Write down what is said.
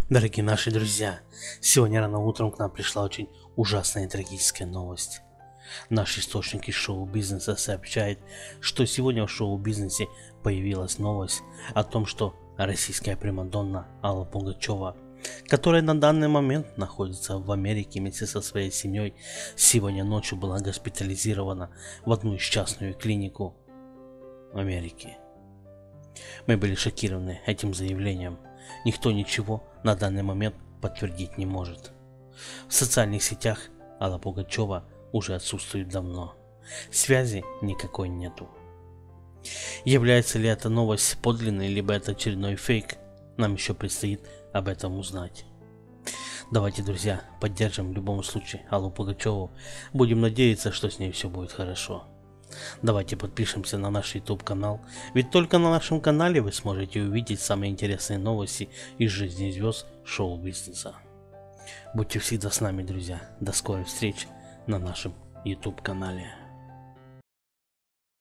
Дорогие наши друзья, сегодня рано утром к нам пришла очень ужасная и трагическая новость. Наши источники шоу-бизнеса сообщают, что сегодня в шоу-бизнесе появилась новость о том, что российская примадонна Алла Пугачева, которая на данный момент находится в Америке вместе со своей семьей, сегодня ночью была госпитализирована в одну из частную клинику Америки. Мы были шокированы этим заявлением. Никто ничего на данный момент подтвердить не может. В социальных сетях Алла Пугачева уже отсутствует давно. Связи никакой нету. Является ли эта новость подлинной, либо это очередной фейк, нам еще предстоит об этом узнать. Давайте, друзья, поддержим в любом случае Аллу Пугачеву. Будем надеяться, что с ней все будет хорошо. Давайте подпишемся на наш YouTube канал, ведь только на нашем канале вы сможете увидеть самые интересные новости из жизни звезд шоу-бизнеса. Будьте всегда с нами, друзья. До скорой встречи на нашем YouTube канале.